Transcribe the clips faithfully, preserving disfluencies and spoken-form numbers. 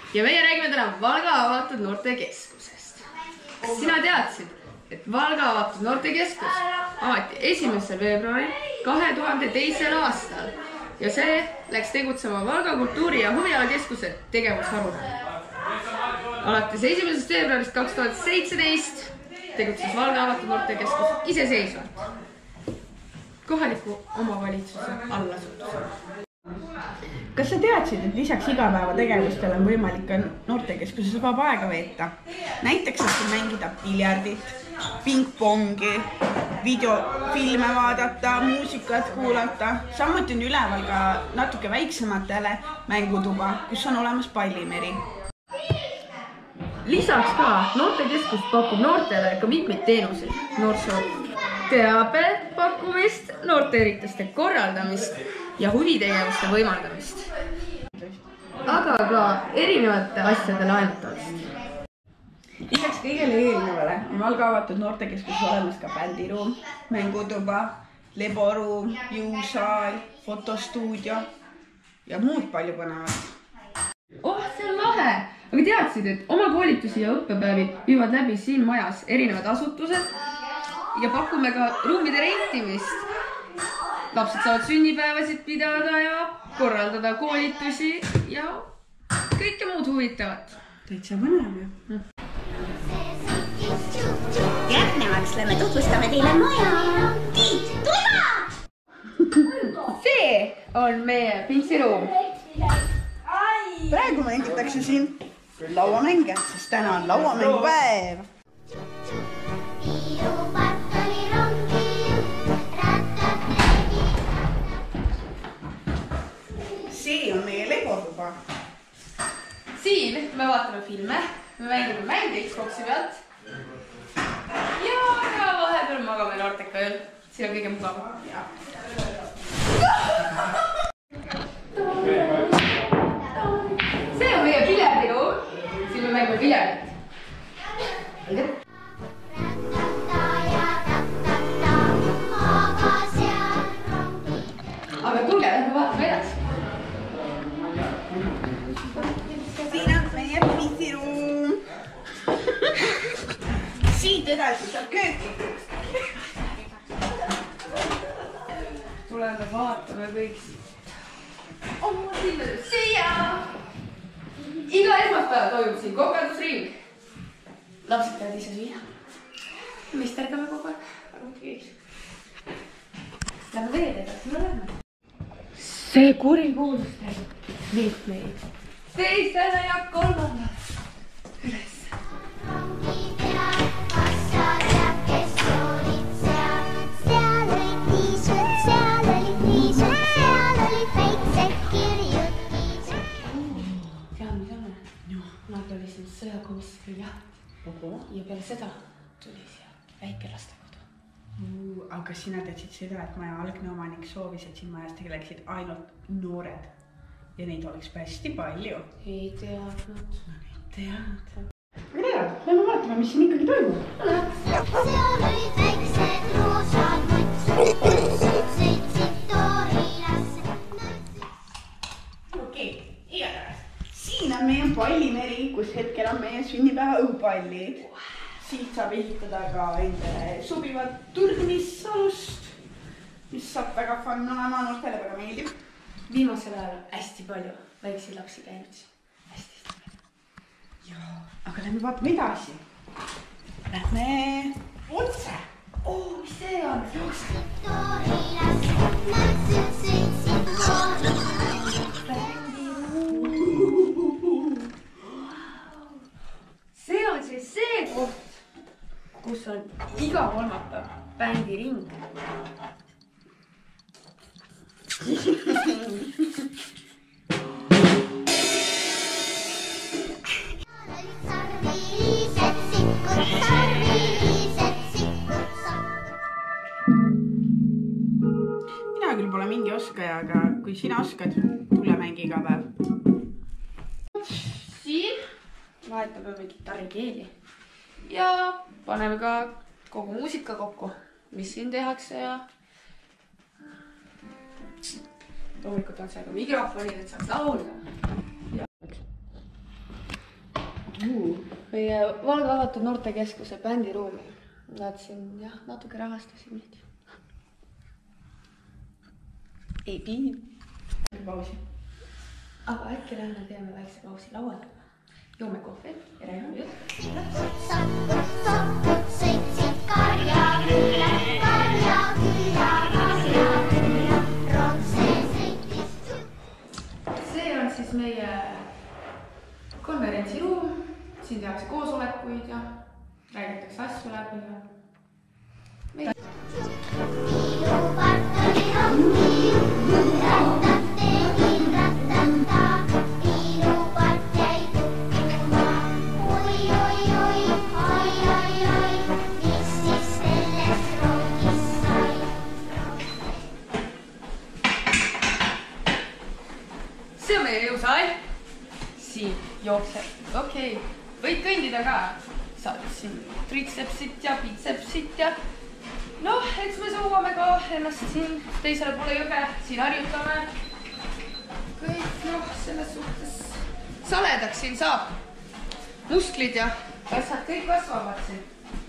ja meie räägime täna Valga avatud noortekeskusest. Kas sina teadsid, et Valga avatud noortekeskus avati esimesel veebruaril kahe tuhande teisel aastal ja see läks tegutsema Valga kultuuri- ja huvialakeskuse tegevusharuna. Alates esimesest veebruarist kaks tuhat seitseteist tegutses Valga avatud noortekeskus iseseisvalt kohaliku omavalitsuse allasutusena. Kas sa teadsid, et lisaks igapäevategevustele on võimalik ka noortekeskuses vaba aega veeta? Näiteks saab siin mängida piljardit, pingpongi, videofilme vaadata, muusikat kuulata. Samuti on üleval ka natuke väiksematele mängutuba, kus on olemas pallimeri. Lisaks ka noortekeskus pakub noortele ka mitmeid teenuseid, noorsoo teabe pakkumist, noorteürituste korraldamist ja huvitegevuste võimaldamist, aga ka erinevate asjade laenutamist. Lisaks kõigele eelnevale on Valga avatud noortekeskus olemas ka bändiruum, mängutuba, leboruum, jõusaal, fotostuudio ja muud palju põnevat. Oh, see on lahe! Aga teadsid, et oma koolitusi ja õppepäevi viivad läbi siin majas erinevad asutused ja pakume ka ruumide rentimist. Lapsed saavad sünnipäevasid pidada ja korraldada koolitusi ja kõike muud huvitavat. Täitsa põnev ju. Järgnevaks lähme tutvustame teile maja. Tiit, tule! See on meie pintsiruum. Praegu mängitakse siin lauamänge, sest täna on lauamängupäev. See on meie legotuba. Siin me vaatame filme, me mängime mänge Xboxi pealt ja ka vahepeal magame noorteka ööl. Siin on kõige mugavam. See on meie piljardiruum. Siin me mängime piljardit. Aga tulge, lähme vaatame edasi. Siin on meie pintsiruum. Siit edasi saab kööki. Tuleme vaatame kõik siit. Oh, siin on siia! Iga esmaspäev toimub siin kokaldusring. Lapsed peavad ise süüa. Misterdame kogu aeg. Aga muidugi ei. Lähme veel edasi, me lähme. See kurikuulus viib meid teistele ja kolmandale üles. Nad oli siin sõjakomissari jaht ja peale seda tuli siia väike lastekodu. Aga kas sina teadsid seda, et maja algne omanik soovis, et siin majas tegeleksid ainult noored ja neid oleks hästi palju? Ei teadnud. No neid tead. Aga tead, lähme vaatame, mis siin ikkagi toimub. Seal olid väiksed roosad mõtsid, sõitsid toorilasse. Okei, igatahes. Siin on meie pallimeri, kus hetkel on meie sünnipäeva õhupallid. Siit saab ehitada ka endale sobivad turgnisalust, mis saab väga fun olema, noortele väga meeldib. Viimasel ajal on hästi palju väikseid lapsi käinud. Hästi palju. Jaa, aga lähme vaatame edasi. Lähme otse. Oh, mis see on? Toorilasse, mõtsid, sõitsid toorilasse. See on siis see koht, kus on iga kolmapäev bändiring. Mina küll pole mingi oskaja, aga kui sina oskad, tule mängi iga päev. Siin vahetame me kitarrikeeli ja paneme ka kogu muusika kokku, mis siin tehakse ja loomulikult on seal ka mikrofonid, et saaks laulda. meie Valga avatud noortekeskuse bändiruumi. Vaatasin, jah, natuke rahastasin neid. Ei piin. Pausi. Aga äkki lähme teeme väikse pausi lauale. Joome kohvi ja räägime jutt. Sakud, sakud, sõitsid karja külla, karja külla, karja külla, rotse sõitis. See on siis meie konverentsiruum. Siin tehakse koosolekuid ja räägitakse asju läbi ja meil... Tiiu partali rongi, rattate, ratata, tiiu part jäi kukkuma. Oi, oi, oi, oi, oi, oi, mis siis sellest rongist sai? See on meie jõusaal. Siin jookseb. Okei, okay. Võid kõndida ka. Saad siin tritsepsit ja bitsepsit ja... Noh, eks me sõuame ka ennast siin teisele poole jõge. Siin harjutame. Kõik, noh, selles suhtes saledaks siin saab. Musklid ja asjad kõik kasvavad siin.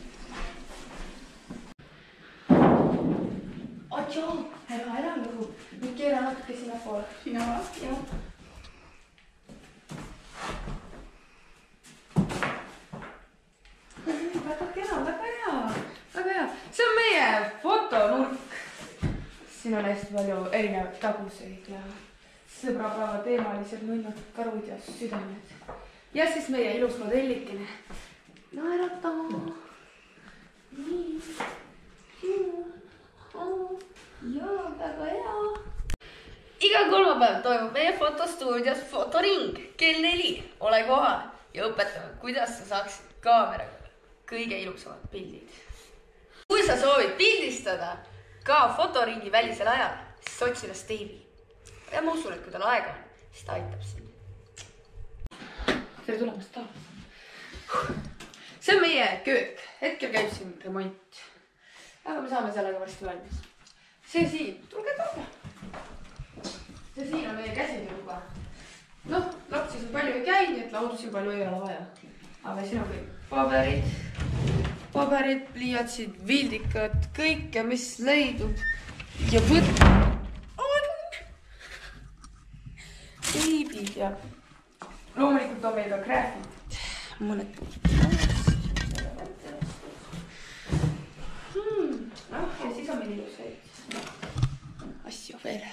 Atšoo, ära, ära lõhu. Nüüd keera natuke sinna poole. Sina va? Jah. Väga kena, väga hea, väga hea. See on meie fotonurk. Siin on hästi palju erinevaid taguseid ja sõbrapäeva teemalised nunnud, karud ja südamed. Ja siis meie ilus modellikene. Naerata. Nii. Jaa, väga hea. Iga kolmapäev toimub meie fotostuudios fotoring. Kell neli. Ole kohal ja õpetame, kuidas sa saaksid kaameraga kõige ilusamad pildid. Kui sa soovid pildistada ka fotoringi välisel ajal, siis otsi üles Deivi. Ja ma usun, et kui tal aega on, siis ta aitab sind. Tere tulemast taas. See on meie köök. Hetkel käib siin remont. Aga me saame sellega varsti valmis. See siin. Tulge, tulge. See siin on meie käsitööga. Noh, lapsis on palju ei käi, nii et laudu siin palju ei ole vaja. Aga siin on kõik paberid, paberid, pliiatsid, vildikad, kõike, mis leidub ja võt... Teibid ja loomulikult on meil ka graafid. Mõned hmm, noh, ja siis on meil ilusaid asju veel.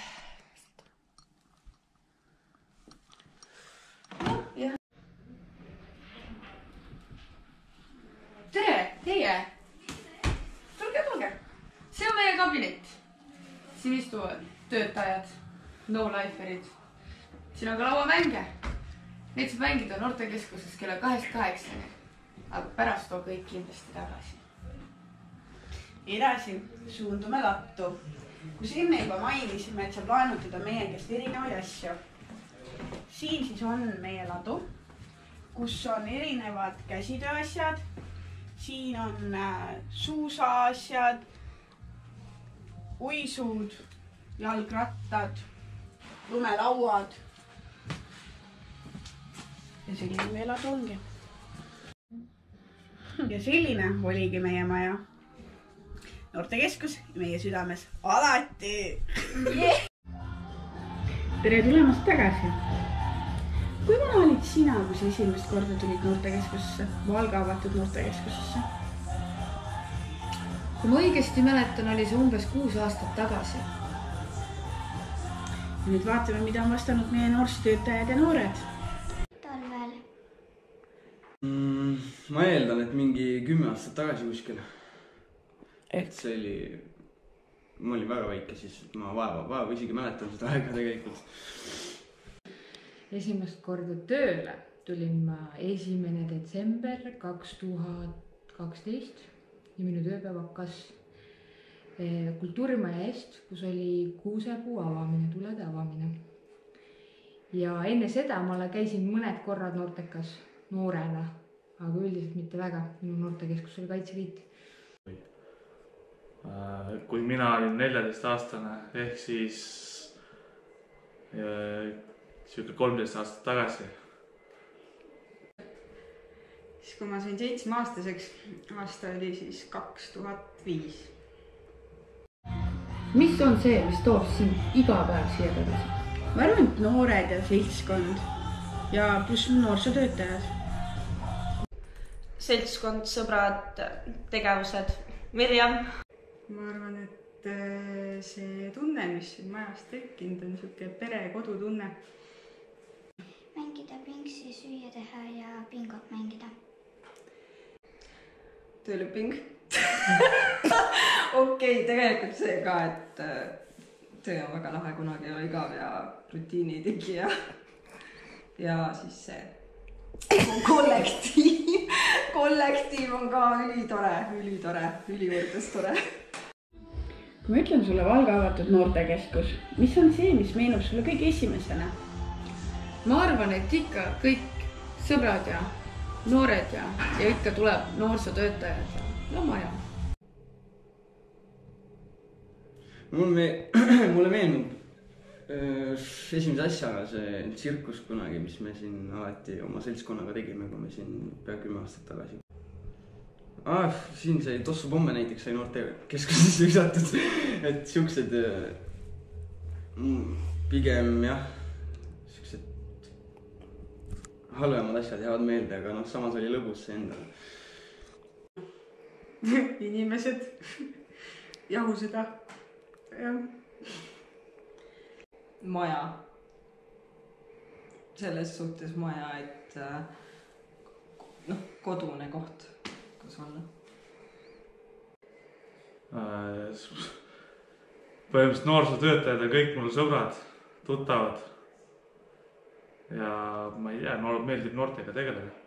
No, jah. Tere, teie! Tulge, tulge! See on meie kabinet. Siin istuvad töötajad, no-liferid. Siin on ka lauamänge. Neid saab mängida noortekeskuses kella kahest kaheksani. Aga pärast on kõik kindlasti tagasi. Edasi suundume lattu. Kus enne juba mainisime, et saab laenutada meie käest erinevaid asju. Siin siis on meie ladu, kus on erinevad käsitööasjad. Siin on suusaasjad, uisud, jalgrattad, lumelauad. Ja selline meie ladu ongi. Ja selline oligi meie maja. Noortekeskus meie südames alati. Yeah. Tere tulemast tagasi. Kui vana olid sina, kui sa esimest korda tulid noortekeskusesse, Valga avatud noortekeskusesse? Kui ma õigesti mäletan, oli see umbes kuus aastat tagasi. Ja nüüd vaatame, mida on vastanud meie noorstöötajad ja noored. Talvel. Mm, ma eeldan, et mingi kümme aastat tagasi kuskil. Et see oli... Ma olin väga väike, siis ma vaeva, vaeva isegi mäletan seda aega tegelikult. Esimest korda tööle tulin ma esimene detsember kaks tuhat kaksteist ja minu tööpäev hakkas kultuurimaja eest, kus oli kuusepuu avamine, tulede avamine. Ja enne seda ma käisin mõned korrad noortekas noorena, aga üldiselt mitte väga. Minu noortekeskus oli Kaitseliit. Kui mina olin neljateist aastane, ehk siis siuke kolmteist aastat tagasi. kui ma sain seitsmeaastaseks. Aasta oli siis kaks tuhat viis. mis on see, mis toob sind iga päev siia tagasi? Ma arvan, et noored ja seltskond ja pluss noorsootöötajad. Seltskond, sõbrad, tegevused. Mirjam. Ma arvan, et see tunne, mis siin majas tekkinud on, niisugune pere kodutunne. Mängida pingsi, süüa teha ja bingot mängida. Tööleping. Okei, tegelikult see ka, et töö on väga lahe, kunagi ei ole igav ja rutiini tegija. Ja siis see kollektiiv. Kollektiiv on ka ülitore, ülitore, ülivõrdes tore. Kui ma ütlen sulle Valga avatud noortekeskus, mis on see, mis meenub sulle kõige esimesena? Ma arvan, et ikka kõik sõbrad ja noored ja, ja ikka tuleb noorsootöötajad ja lamaja. Mul me, mulle meenub öö, esimese asjaga see tsirkus kunagi, mis me siin alati oma seltskonnaga tegime, kui me siin pea kümme aastat tagasi. Ah, siin sai Tossu Pomme näiteks sai noortekeskuses visatud, et siuksed pigem jah, siuksed halvemad asjad jäävad meelde, aga noh, samas oli lõbus see endale. Inimesed, jahuseda. Maja. Selles suhtes maja, et noh, kodune koht, kus olla. Põhimõtteliselt noorsootöötajad ja kõik mul sõbrad, tuttavad. Ja ma ei tea, meeldib noortega tegeleda.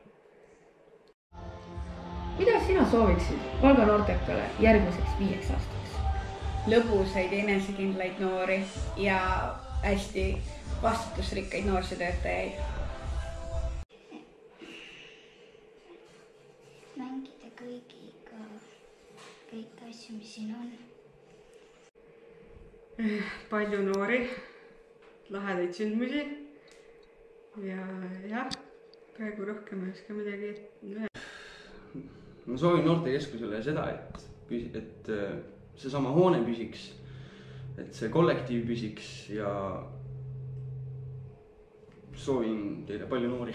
Mida sina sooviksid Valga noortekale järgmiseks viieks aastaks? Lõbusaid, enesekindlaid noori ja hästi vastutusrikkaid noorsootöötajaid. Mängida kõigiga kõik asju, mis siin on. Palju noori, lahedaid sündmusi ja jah, praegu rohkem ei oska midagi. Ma soovin noortekeskusele seda, et, et seesama hoone püsiks, et see kollektiiv püsiks ja soovin teile palju noori.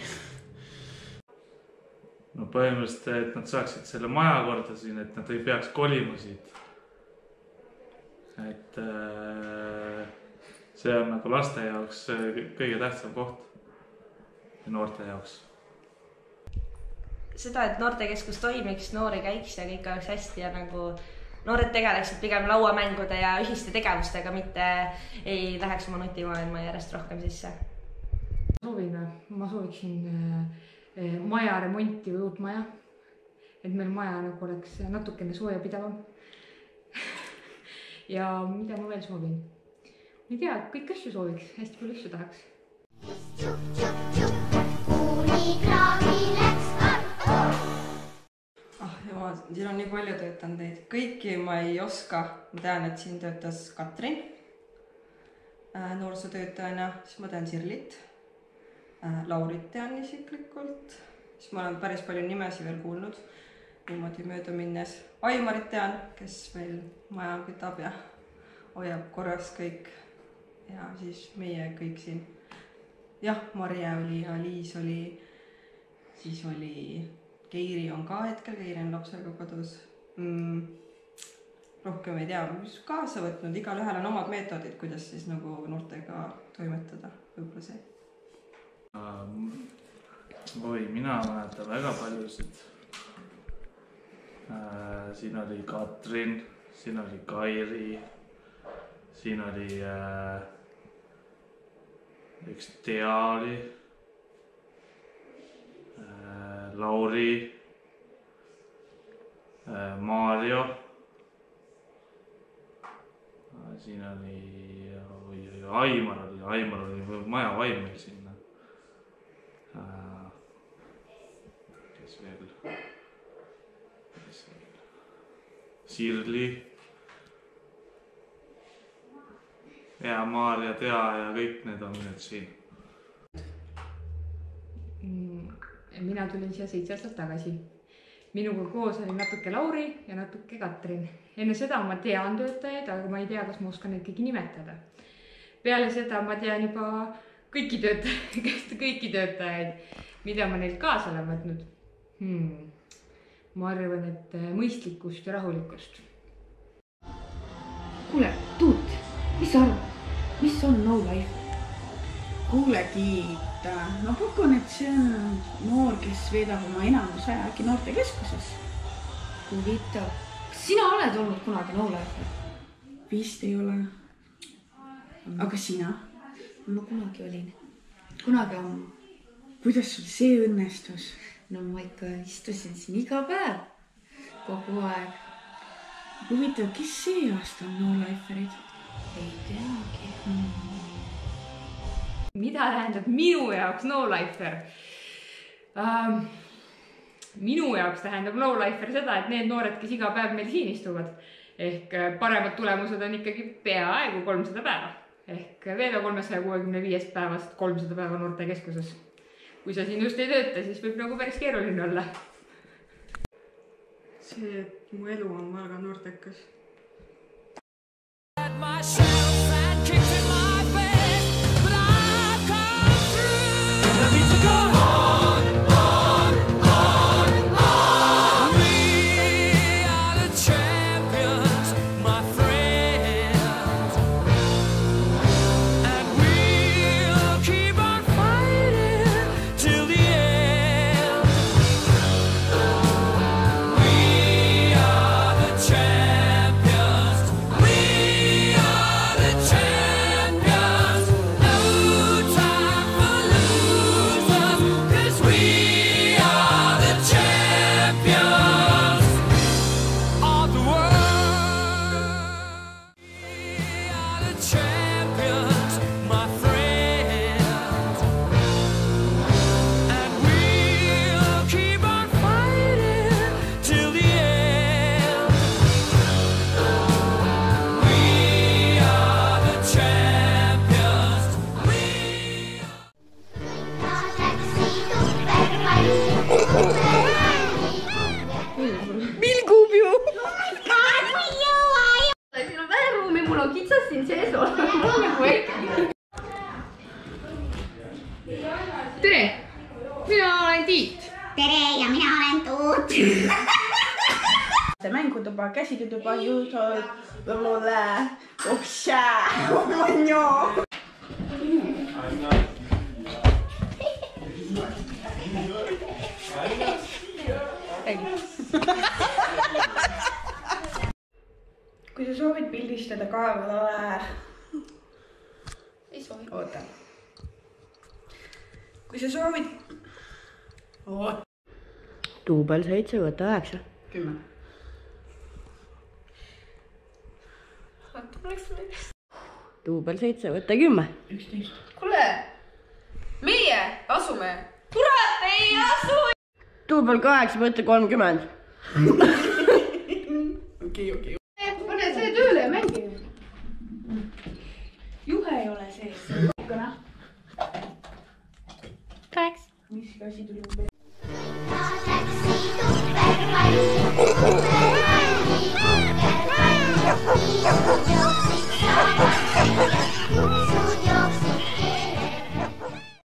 No põhimõtteliselt, et nad saaksid selle maja korda siin, et nad ei peaks kolima siit. Et see on nagu laste jaoks kõige tähtsam koht ja noorte jaoks. Seda, et noortekeskus toimiks, noori käiks ja kõik oleks hästi ja nagu noored tegeleksid pigem lauamängude ja ühiste tegevustega, mitte ei läheks oma nutimaailma järjest rohkem sisse. Soovin, ma sooviksin maja remonti või uut maja, et meil maja nagu oleks natukene sooja pidavam. Ja mida ma veel soovin? Ma ei tea, kõik asju sooviks, hästi palju asju tahaks. Ah, jumal, siin on nii palju töötanud teid. Kõiki ma ei oska. Ma tean, et siin töötas Katrin noorsootöötajana. Siis ma tean Sirlit. Laurit tean isiklikult. Siis ma olen päris palju nimesi veel kuulnud. Niimoodi mööda minnes. Aimarit tean, kes meil maja kütab ja hoiab korras kõik. Ja siis meie kõik siin. Jah, Marje oli ja Liis oli. Siis oli Keiri on ka hetkel, Keiri on lapsega kodus. Mm, rohkem ei tea, mis kaasa võtnud. Igal ühel on omad meetodid, kuidas siis nagu noortega toimetada. Võib-olla see. Oi, mina mäletan väga paljusid. Siin oli Katrin, siin oli Kairi, siin oli üks Tea oli, Lauri, Maarjo, siin oli Aimar oli, Aimar oli maja vaim meil sinna. Kes veel? Sirli ja Maarja, Tea ja kõik need on nüüd siin. mina tulin siia seitse aastat tagasi. Minuga koos oli natuke Lauri ja natuke Katrin. Enne seda ma tean töötajaid, aga ma ei tea, kas ma oskan neid kõiki nimetada. Peale seda ma tean juba kõiki töötajaid, kõiki töötajaid, mida ma neilt kaasa olen võtnud. Hmm. Ma arvan, et mõistlikkust ja rahulikkust. Kuule, Tuut, mis sa arvad? Mis on No Life? Kuule, Tiit, ma pakun, et see on noor, kes veedab oma enamuse äkki noortekeskuses. Huvitav. Kas sina oled olnud kunagi No Life? Vist ei ole. Aga sina? Ma kunagi olin. Kunagi ammu. Kuidas sul see õnnestus? No ma ikka istusin siin iga päev. Kogu aeg. Huvitav, kes see aasta on No Liferid? Ei teagi. Hmm. Mida tähendab minu jaoks No Lifer? Um, minu jaoks tähendab No Lifer seda, et need noored, kes iga päev meil siin istuvad, ehk paremad tulemused on ikkagi peaaegu kolmsada päeva. Ehk veeda kolmesaja kuuekümne viiest päevast kolmsada päeva noortekeskuses. Kui sa siin just ei tööta, siis võib nagu päris keeruline olla. See, et mu elu on Valga noortekas. Tere! Mina olen Tiit. Tere ja mina olen Tuut. Mängutuba, käsitöötuba, juusol, lolole, oksa, omanjo. Kui sa soovid pildistada kaevale... Ei soovi. Oota. Kui sa soovid... Oot. Duubel seitse, võta üheksa. Kümme. Duubel seitse, võta kümme. üksteist. Kuule, meie asume. Kurat, ei asu! Duubel kaheksa, võta kolmkümmend. Okei, okei. Pane see tööle ja mängi. Juhe ei ole sees. Kõna. Kaks. Mis asi tuli? Taksi tupperpalli.